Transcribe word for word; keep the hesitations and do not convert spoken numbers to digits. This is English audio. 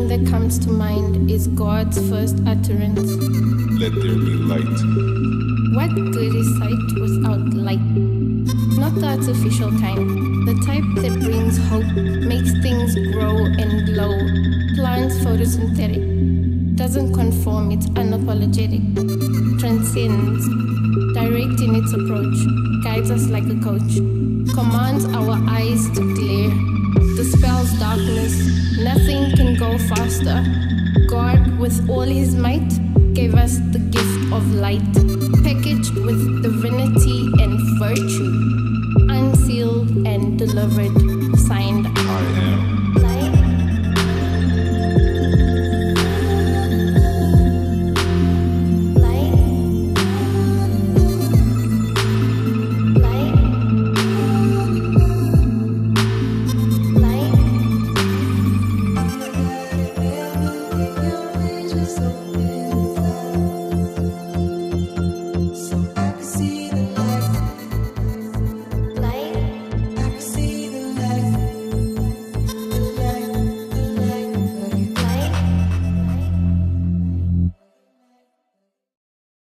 that comes to mind is God's first utterance. Let there be light. What good is sight without light? Not the artificial kind, the type that brings hope, makes things grow and glow. Plants photosynthetic, doesn't conform, it's unapologetic, transcends, direct in its approach, guides us like a coach, commands our eyes to glare, dispels darkness, nothing can go faster. God, with all his might, gave us the gift of light, packaged with divinity and virtue, unsealed and delivered.